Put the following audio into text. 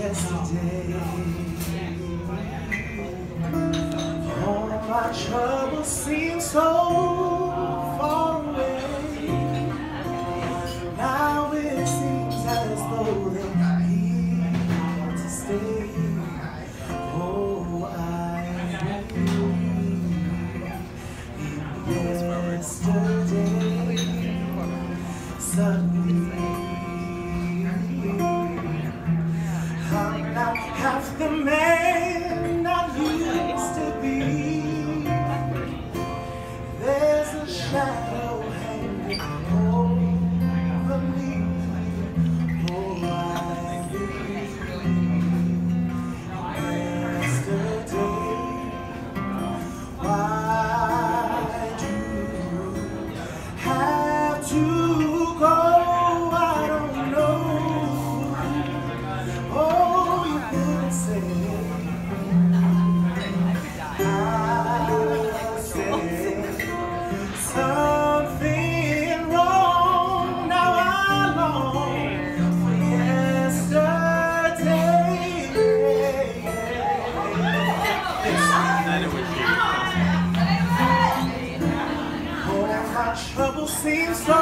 yesterday. All my troubles seem so far away. Now it seems as though they're here to stay. Oh, I believe yesterday. Suddenly I'm not half the man I used to be. There's a shadow hanging over me. Oh, I believe yesterday. Why do you have to go? I don't know. Oh, you could say I said something wrong. Now I long for yesterday. Oh, my trouble seems so